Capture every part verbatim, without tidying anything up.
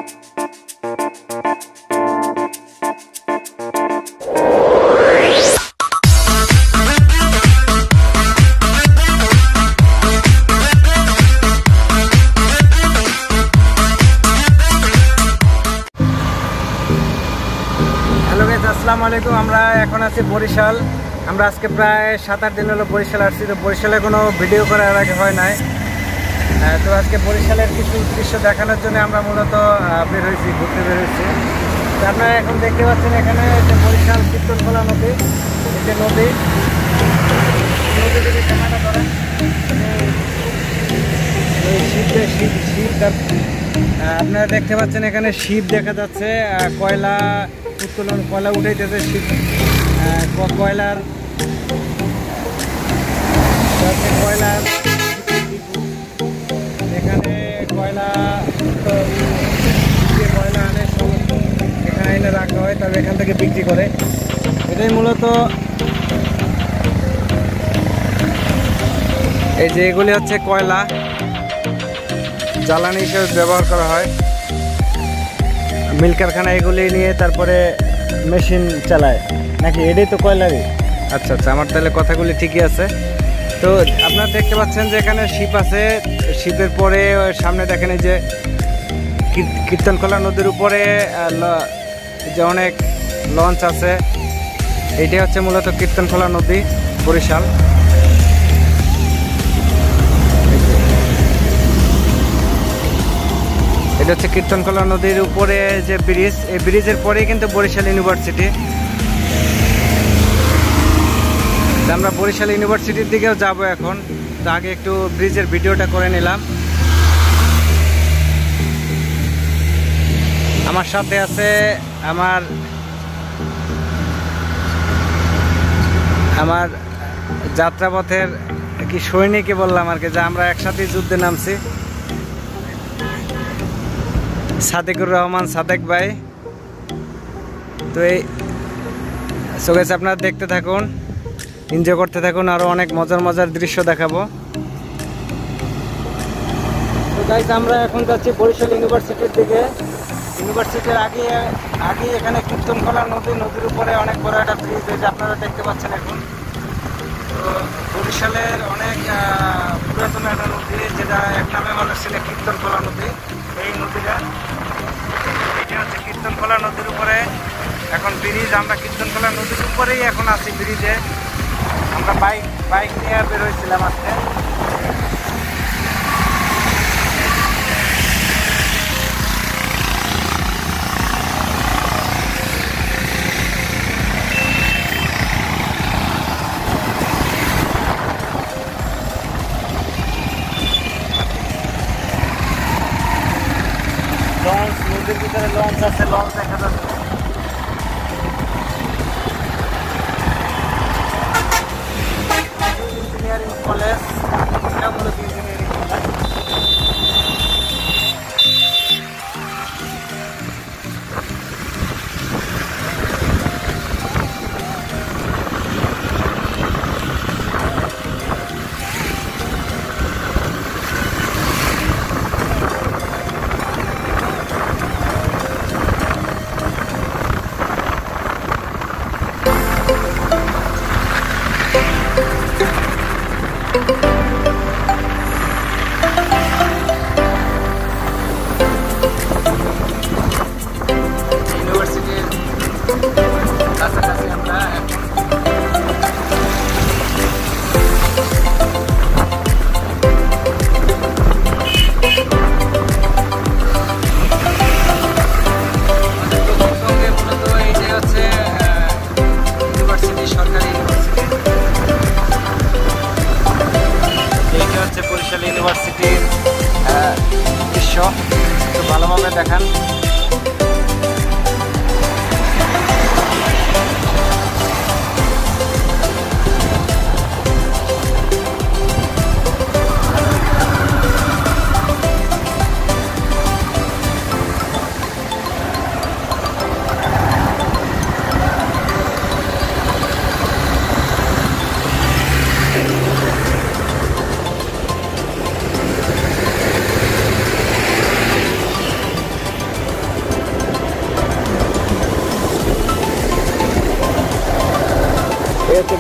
আসসালামু আলাইকুম। আমরা এখন আছি বরিশাল। আমরা আজকে প্রায় সাত আট দিন হলো বরিশাল আসছি। তো বরিশালে কোনো ভিডিও করার আগে হয় নাই। তো আজকে বরিশালের কিছু দৃশ্য দেখানোর জন্য আমরা মূলত বের হয়েছি, ঘুরতে বের হয়েছি। তো আপনারা এখন দেখতে পাচ্ছেন এখানে যে বরিশাল কীর্তনখোলা নদী, এই যে নদী নদী যদি ক্যামেরা করেন শিব শিব শিব আপনারা দেখতে পাচ্ছেন এখানে শিব দেখা যাচ্ছে, কয়লা উত্তোলন কয়লা উঠাইতেছে শিব কয়লার কয়লার এখানে কয়লা কয়লা আনে সব এখানে এনে রাখা হয়, তবে এখান থেকে বিক্রি করে। এটাই মূলত এই যে এগুলি হচ্ছে কয়লা, জ্বালানি হিসেবে ব্যবহার করা হয়। মিল কারখানা এগুলি নিয়ে তারপরে মেশিন চালায় নাকি? এটাই তো কয়লারই। আচ্ছা আচ্ছা, আমার তাহলে কথাগুলি ঠিকই আছে। তো আপনারা দেখতে পাচ্ছেন যে এখানে শিপ আছে, শিপের পরে সামনে দেখেন এই যে কীর্তনখোলা নদীর উপরে যে অনেক লঞ্চ আছে। এইটাই হচ্ছে মূলত কীর্তনখোলা নদী, বরিশাল। এটা হচ্ছে কীর্তনখোলা নদীর উপরে যে ব্রিজ, এই ব্রিজের পরেই কিন্তু বরিশাল ইউনিভার্সিটি। আমরা বরিশাল ইউনিভার্সিটির দিকেও যাব এখন। তো আগে একটু ব্রিজের ভিডিওটা করে নিলাম। আমার সাথে আছে আমার আমার যাত্রাপথের কি সৈনিকই বললাম আর কি, যে আমরা একসাথেই যুদ্ধে নামছি। সাদেকুর রহমান সাদেক ভাই। তো এই সো গাইস আপনারা দেখতে থাকুন, এনজয় করতে থাকুন, আরো অনেক মজার মজার দৃশ্য দেখাবো। তো গাইস আমরা এখন যাচ্ছি বরিশাল ইউনিভার্সিটির দিকে। ইউনিভার্সিটির আগে আগে এখানে কীর্তনখোলা নদী, নদীর উপরে অনেক বড় একটা ব্রিজ এই যে আপনারা দেখতে পাচ্ছেন এখন। তো বরিশালের অনেক পুরাতন একটা নদী, যেটা এক নামে মানুষ ছিল কীর্তনখোলা নদী। এই নদীটা এটা হচ্ছে কীর্তনখোলা নদীর উপরে এখন ব্রিজ। আমরা কীর্তনখোলা নদীর উপরেই এখন আছি ব্রিজে। আমরা বাইক বাইক নিয়ে বের হয়েছিলাম আজকে। লঞ্চ, নদীর ভিতরে লঞ্চ আছে, লঞ্চ দেখা যাচ্ছে। ইঞ্জিনিয়ারিং কলেজ, এটা মূলত ইঞ্জিনিয়ারিং কলেজ। ইউনিভার্সিটির দৃশ্য একটু ভালোভাবে দেখান।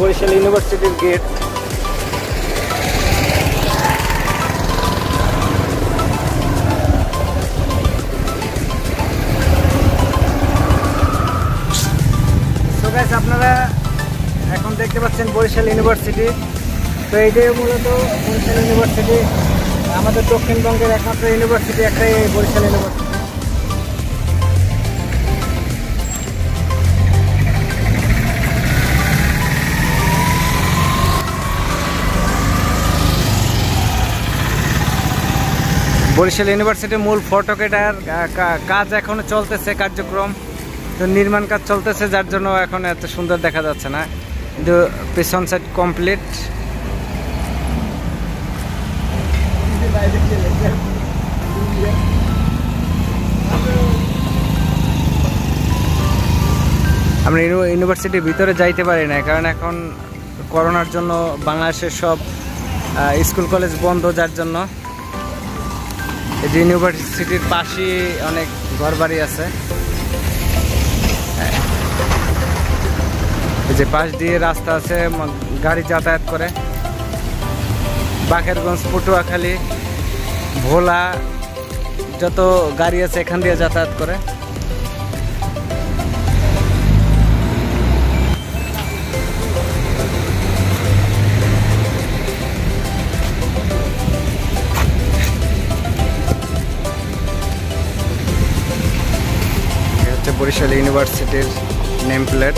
বরিশাল ইউনিভার্সিটির গেট। তো গাইস আপনারা এখন দেখতে পাচ্ছেন বরিশাল ইউনিভার্সিটি। তো এইটাই মূলত বরিশাল ইউনিভার্সিটি, আমাদের দক্ষিণবঙ্গের একমাত্র ইউনিভার্সিটি একটাই এই বরিশাল ইউনিভার্সিটি। বরিশাল ইউনিভার্সিটির মূল ফটকেটার কাজ এখনো চলতেছে, কার্যক্রম তো নির্মাণ কাজ চলতেছে, যার জন্য এখন এত সুন্দর দেখা যাচ্ছে না, কিন্তু পেছন সাইড কমপ্লিট। আমরা ইউনিভার্সিটির ভিতরে যাইতে পারি না, কারণ এখন করোনার জন্য বাংলাদেশের সব স্কুল কলেজ বন্ধ, যার জন্য এই যে ইউনিভার্সিটির পাশে অনেক ঘরবাড়ি আছে। এই যে পাশ দিয়ে রাস্তা আছে, গাড়ি যাতায়াত করে। বাকেরগঞ্জ, পটুয়াখালী, ভোলা যত গাড়ি আছে এখান দিয়ে যাতায়াত করে। বরিশাল ইউনিভার্সিটির নেম প্লেট।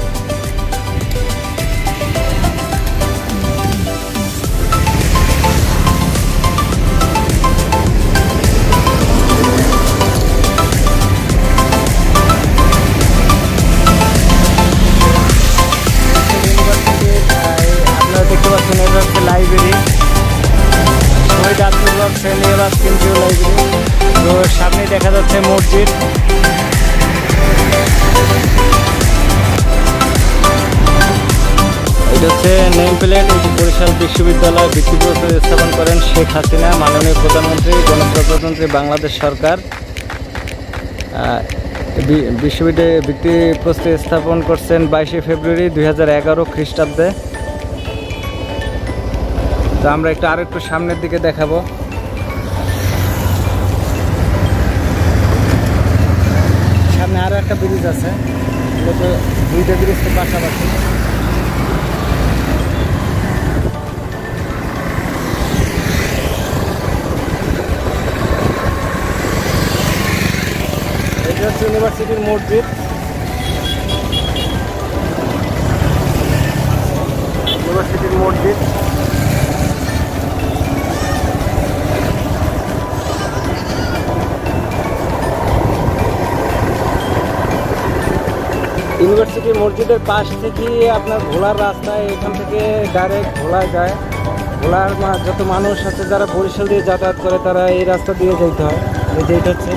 আপনারা দেখতে পাচ্ছেন এটা হচ্ছে লাইব্রেরি, শহীদ আব্দুল হক সেনিয়র কেন্দ্রীয় লাইব্রেরি। তো সামনে দেখা যাচ্ছে মসজিদ। এটা হচ্ছে নেম প্লেট। বরিশাল বিশ্ববিদ্যালয় ভিত্তিপ্রস্তর স্থাপন করেন শেখ হাসিনা, মাননীয় প্রধানমন্ত্রী, গণপ্রজাতন্ত্রী বাংলাদেশ সরকার। বিশ্ববিদ্যালয়ে ভিত্তিপ্রস্তর স্থাপন করছেন বাইশে ফেব্রুয়ারি দুই হাজার এগারো খ্রিস্টাব্দে। তো আমরা একটু আরো একটু সামনের দিকে দেখাবো। সামনে আরো একটা ব্রিজ আছে, দুইটা ব্রিজ তো পাশাপাশি। এটা হচ্ছে ইউনিভার্সিটির মসজিদ। ইউনিভার্সিটির মসজিদ ইউনিভার্সিটির মসজিদের পাশ থেকে আপনার ভোলার রাস্তায়, এখান থেকে ডাইরেক্ট ভোলায় যায়। ভোলার যত মানুষ আছে যারা বরিশাল দিয়ে যাতায়াত করে, তারা এই রাস্তা দিয়ে যেতে হয়। যেটা হচ্ছে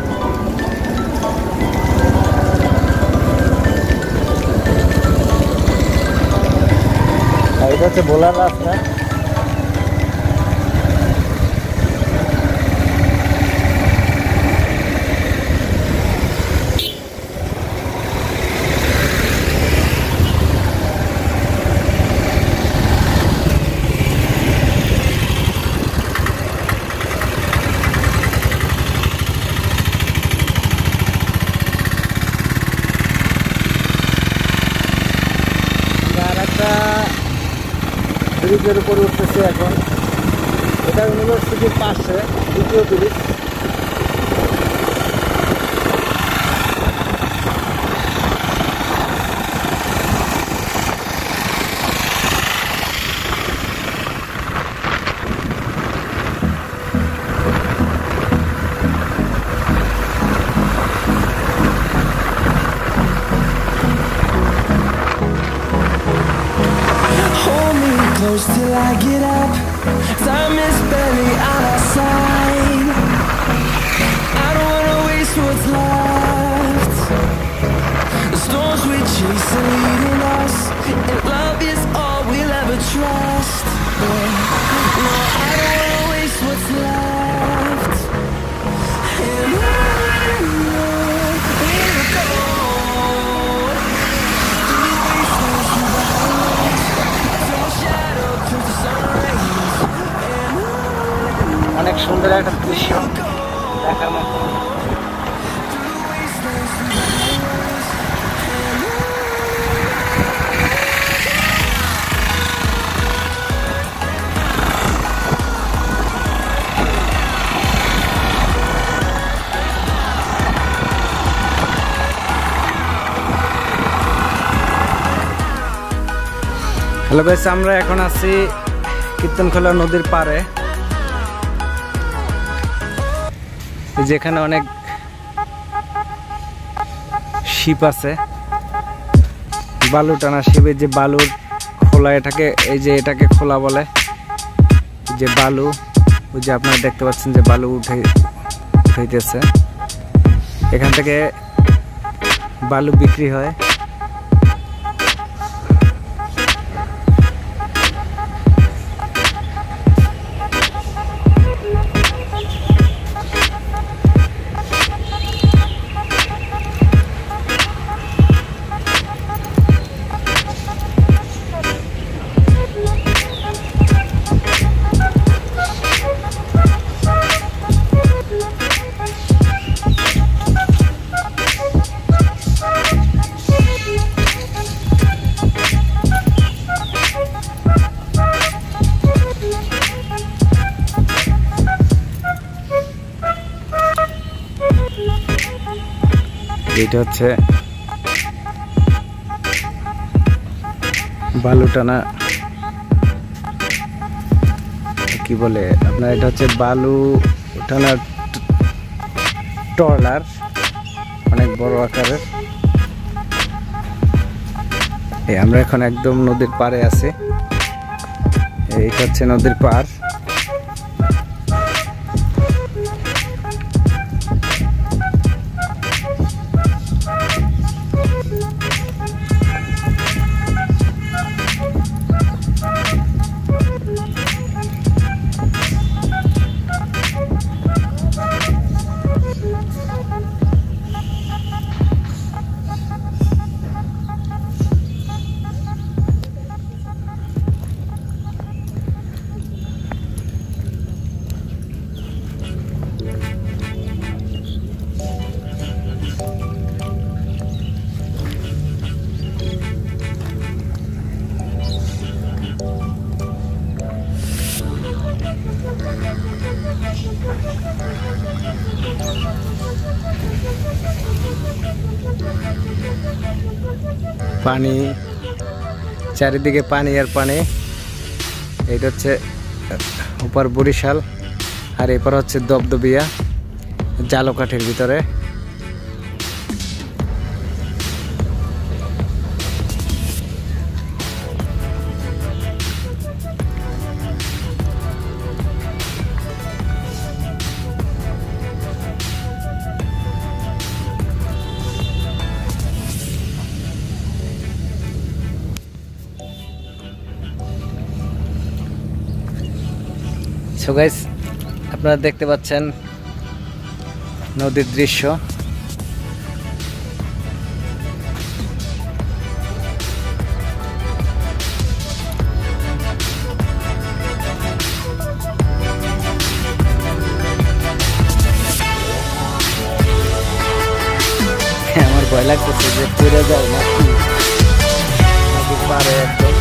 এটা হচ্ছে ভোলার রাস্তা। ব্রিজের উপরে উঠতেছে এখন। এটা ইউনিভার্সিটির পাশে দ্বিতীয় bridge. Close till I get up, time is barely on our side. I don't wanna waste what's left. The storms we chase are leading us, and love is all we'll ever trust. Yeah. No, I don't wanna waste what's left. And on we'll go through the wastelands without hello guys, আমরা এখন আছি কীর্তনখোলা নদীর পাড়ে। যেখানে অনেক sheep আছে, বালু টানা শিপের যে বালুর খোলা, এটাকে এই যে এটাকে খোলা বলে। যে বালু, ওই যে আপনারা দেখতে পাচ্ছেন যে বালু উঠে উঠাইতেছে, এখান থেকে বালু বিক্রি হয়। এটা হচ্ছে বালু টানা, কি বলে আপনার, এটা হচ্ছে বালু টানা ট্রলার, অনেক বড় আকারের। এই আমরা এখন একদম নদীর পাড়ে আছি। এইটা হচ্ছে নদীর পাড়। পানি, চারিদিকে পানি আর পানি। এইটা হচ্ছে উপর বরিশাল, আর এরপর হচ্ছে দবদবিয়া জালকাঠির ভিতরে। সো গাইস, আপনারা দেখতে পাচ্ছেন নদীর দৃশ্য। আমার ভয় লাগতেছে যে পড়ে যায় না নদীর পাড়ে একদম।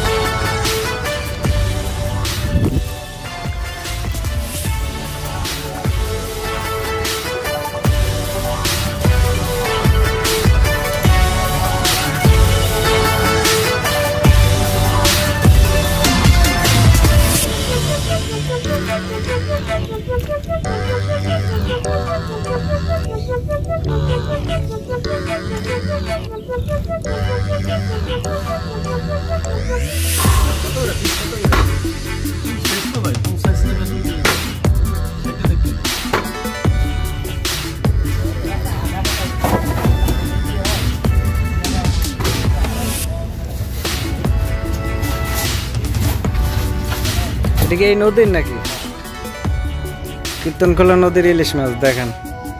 এটা কি এই নদীর নাকি? কীর্তনখোলা নদীর ইলিশ মাছ দেখেন।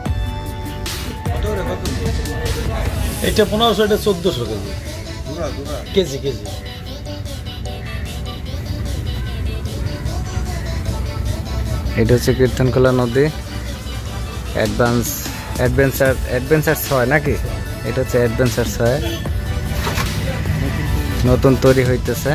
এটা পনেরোশো, এটা চোদ্দশো কেজি কেজি কেজি এটা হচ্ছে কীর্তনখোলা নদী, অ্যাডভান্স অ্যাডভেঞ্চার অ্যাডভেঞ্চার ছয় নাকি? এটা হচ্ছে অ্যাডভেঞ্চার ছয়, নতুন তৈরি হইতেছে।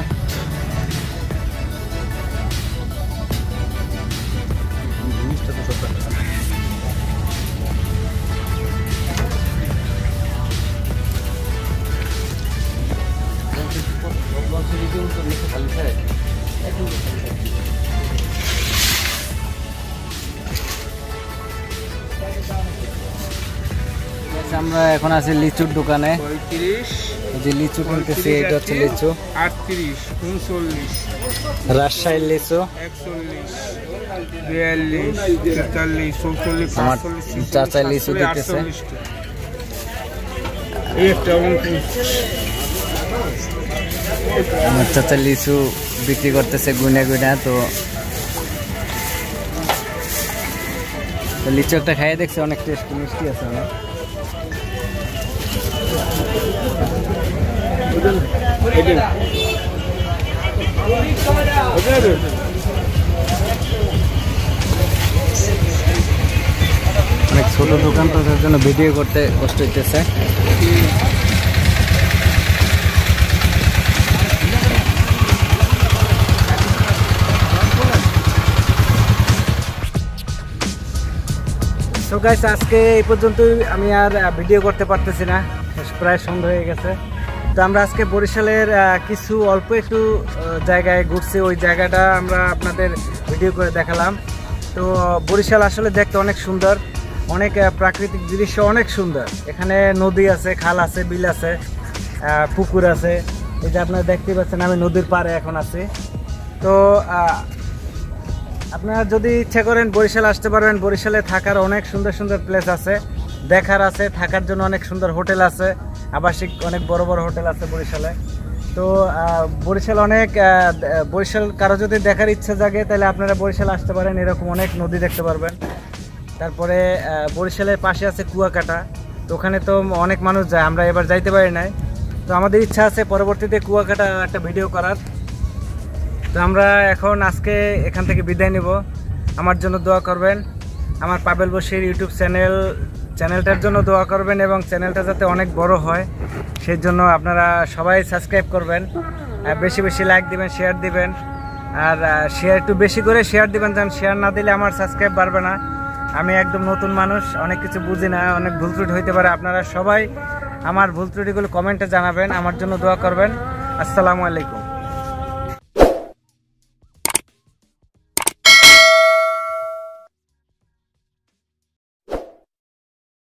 আমরা এখন আছি লিচুর দোকানে। পঁয়ত্রিশ, এই যে লিচু কিনতেছি, এটা হচ্ছে লিচু। আটত্রিশ, উনচল্লিশ, রাজশাহীর লিচু। একচল্লিশ, বিয়াল্লিশ, তেতাল্লিশ, চৌচল্লিশ, আমার পাঁচচল্লিশ, চাচা লিচু দিতেছে। আমার চাচা লিচু বিক্রি করতেছে গুনে গুনে। তো তো লিচু একটা খাইয়ে দেখছি, অনেক টেস্টি মিষ্টি আছে অনেক। অনেক ছোট দোকান, তো তার জন্য ভিডিও করতে কষ্ট হইতেছে। তো গাইস, আজকে এই পর্যন্তই, আমি আর ভিডিও করতে পারতেছি না, প্রায় সন্ধ্যা হয়ে গেছে। তো আমরা আজকে বরিশালের কিছু অল্প একটু জায়গায় ঘুরছি, ওই জায়গাটা আমরা আপনাদের ভিডিও করে দেখালাম। তো বরিশাল আসলে দেখতে অনেক সুন্দর, অনেক প্রাকৃতিক দৃশ্য অনেক সুন্দর। এখানে নদী আছে, খাল আছে, বিল আছে, পুকুর আছে। এই যে আপনারা দেখতেই পাচ্ছেন, আমি নদীর পাড়ে এখন আছি। তো আপনারা যদি ইচ্ছা করেন বরিশাল আসতে পারবেন। বরিশালে থাকার অনেক সুন্দর সুন্দর প্লেস আছে, দেখার আছে, থাকার জন্য অনেক সুন্দর হোটেল আছে, আবাসিক অনেক বড় বড় হোটেল আছে বরিশালে। তো বরিশাল অনেক, বরিশাল কারো যদি দেখার ইচ্ছা জাগে তাহলে আপনারা বরিশাল আসতে পারেন, এরকম অনেক নদী দেখতে পারবেন। তারপরে বরিশালের পাশে আছে কুয়াকাটা, তো ওখানে তো অনেক মানুষ যায়, আমরা এবার যাইতে পারি নাই। তো আমাদের ইচ্ছা আছে পরবর্তীতে কুয়াকাটা একটা ভিডিও করার। তো আমরা এখন আজকে এখান থেকে বিদায় নেব। আমার জন্য দোয়া করবেন, আমার পাবেল বশির ইউটিউব চ্যানেল চ্যানেলটার জন্য দোয়া করবেন, এবং চ্যানেলটা যাতে অনেক বড় হয় সেই জন্য আপনারা সবাই সাবস্ক্রাইব করবেন, বেশি বেশি লাইক দিবেন, শেয়ার দিবেন। আর শেয়ার একটু বেশি করে শেয়ার দিবেন, কারণ শেয়ার না দিলে আমার সাবস্ক্রাইব বাড়বে না। আমি একদম নতুন মানুষ, অনেক কিছু বুঝি না, অনেক ভুল ত্রুটি হইতে পারে। আপনারা সবাই আমার ভুল ত্রুটিগুলো কমেন্টে জানাবেন, আমার জন্য দোয়া করবেন। আসসালামু আলাইকুম।